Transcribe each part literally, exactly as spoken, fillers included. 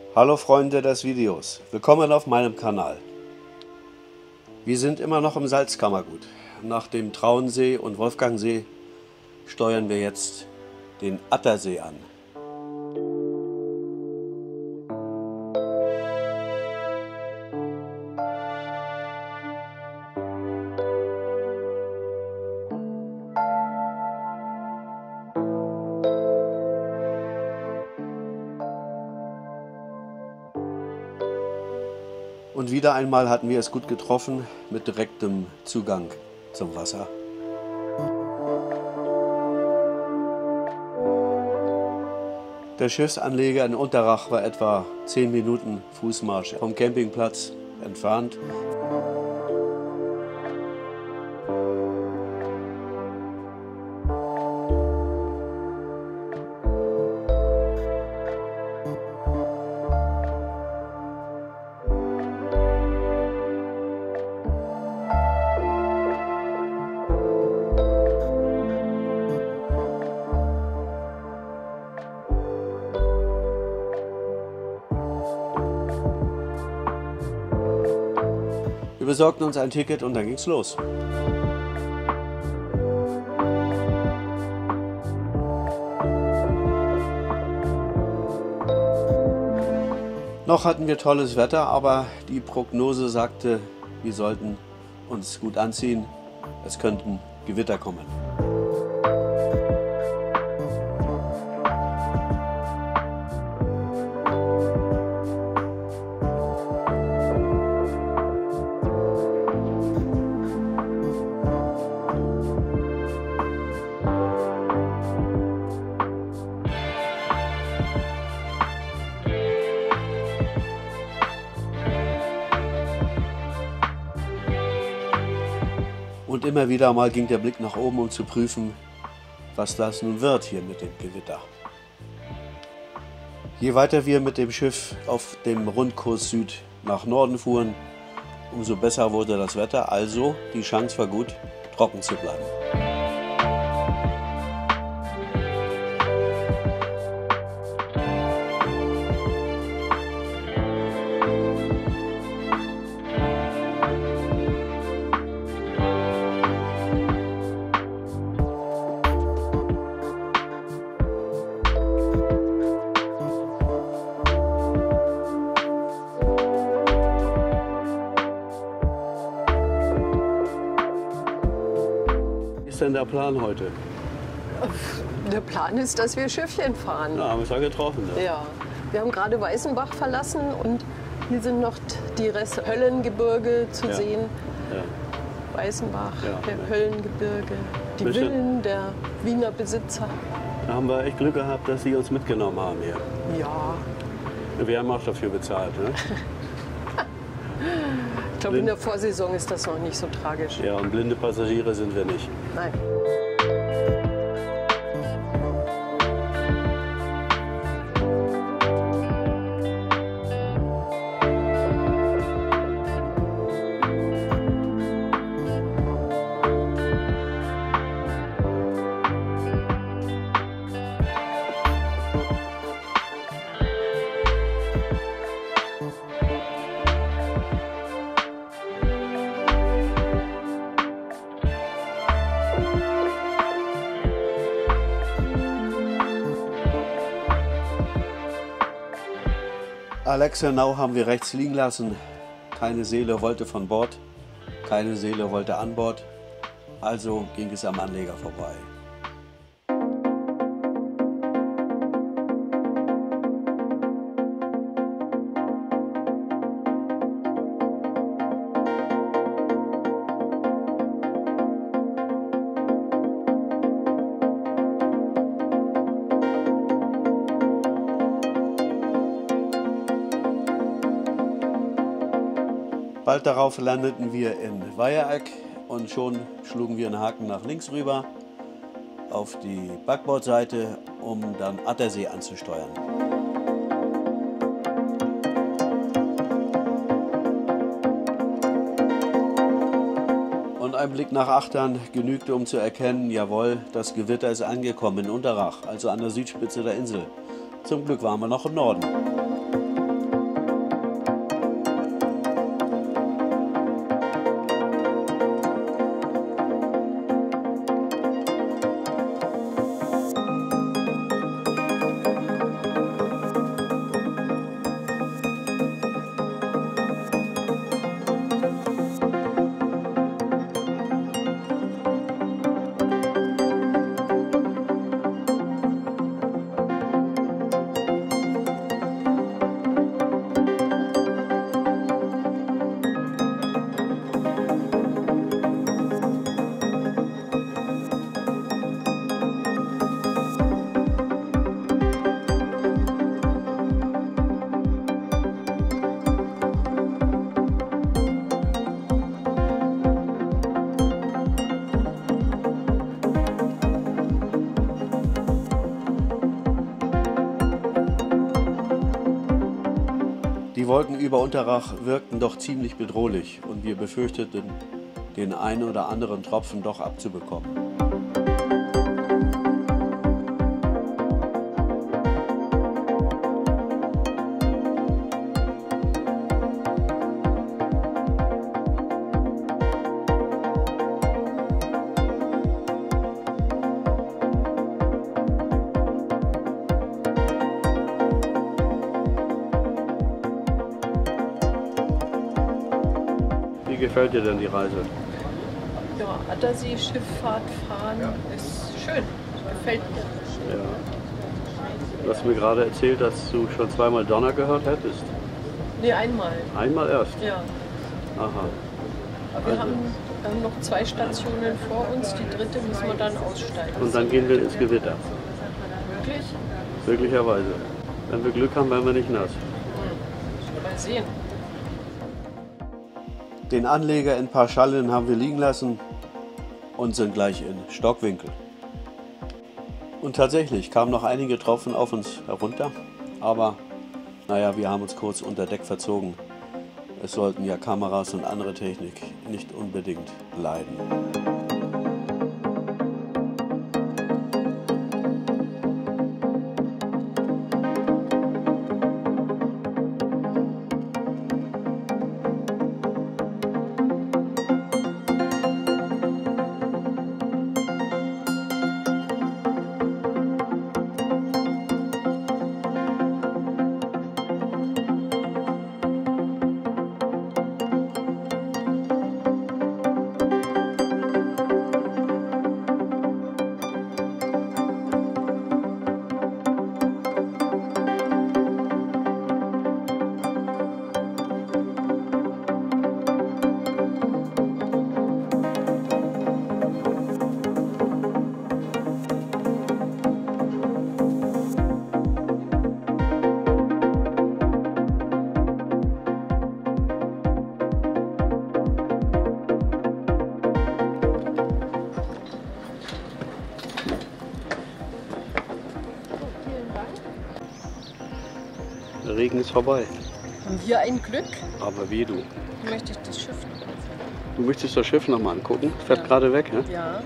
Hallo Freunde des Videos, willkommen auf meinem Kanal. Wir sind immer noch im Salzkammergut. Nach dem Traunsee und Wolfgangsee steuern wir jetzt den Attersee an. Und wieder einmal hatten wir es gut getroffen mit direktem Zugang zum Wasser. Der Schiffsanleger in Unterrach war etwa zehn Minuten Fußmarsch vom Campingplatz entfernt. Wir besorgten uns ein Ticket und dann ging's los. Noch hatten wir tolles Wetter, aber die Prognose sagte, wir sollten uns gut anziehen. Es könnten Gewitter kommen. Und immer wieder mal ging der Blick nach oben, um zu prüfen, was das nun wird hier mit dem Gewitter. Je weiter wir mit dem Schiff auf dem Rundkurs Süd nach Norden fuhren, umso besser wurde das Wetter, also die Chance war gut, trocken zu bleiben. Was ist denn der Plan heute? Der Plan ist, dass wir Schiffchen fahren. Na, haben wir uns ja getroffen. Ja. Ja, wir haben gerade Weißenbach verlassen und hier sind noch die Rest Höllengebirge zu Ja. sehen. Ja. Weißenbach, Ja, der ja. Höllengebirge, die Bisschen. Villen der Wiener Besitzer. Da haben wir echt Glück gehabt, dass Sie uns mitgenommen haben hier. Ja, Wir haben auch dafür bezahlt. Ne? ich glaube, in der Vorsaison ist das noch nicht so tragisch. Ja, und blinde Passagiere sind wir nicht. Nein. Alexernau haben wir rechts liegen lassen. Keine Seele wollte von Bord, keine Seele wollte an Bord. Also ging es am Anleger vorbei. Bald darauf landeten wir in Weihereck und schon schlugen wir einen Haken nach links rüber auf die Backbordseite, um dann Attersee anzusteuern. Und ein Blick nach Achtern genügte, um zu erkennen, jawohl, das Gewitter ist angekommen in Unterrach, also an der Südspitze der Insel. Zum Glück waren wir noch im Norden. Die Wolken über Unterrach wirkten doch ziemlich bedrohlich und wir befürchteten, den einen oder anderen Tropfen doch abzubekommen. Wie gefällt dir denn die Reise? Ja, Attersee-Schifffahrt fahren ist schön. Gefällt mir. Ja. Du hast mir gerade erzählt, dass du schon zweimal Donner gehört hättest. Nee, einmal. Einmal erst? Ja. Aha. Aber wir Also. haben, wir haben noch zwei Stationen vor uns. Die dritte müssen wir dann aussteigen. Und dann gehen wir ins Gewitter. Wirklich? Möglicherweise. Wenn wir Glück haben, werden wir nicht nass. Mal sehen. Den Anleger in Parschallen haben wir liegen lassen und sind gleich in Stockwinkel. Und tatsächlich kamen noch einige Tropfen auf uns herunter, aber naja, wir haben uns kurz unter Deck verzogen. Es sollten ja Kameras und andere Technik nicht unbedingt leiden. Der Regen ist vorbei. Und hier ein Glück. Aber wie du? Möchte ich das Schiff. Du möchtest das Schiff noch mal angucken? Es fährt Ja. gerade weg, ne? Ja.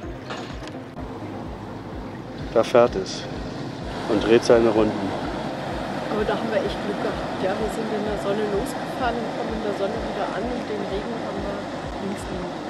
Da fährt es und dreht seine Runden. Aber da haben wir echt Glück gehabt. Ja, wir sind in der Sonne losgefahren und kommen in der Sonne wieder an und den Regen haben wir links liegen.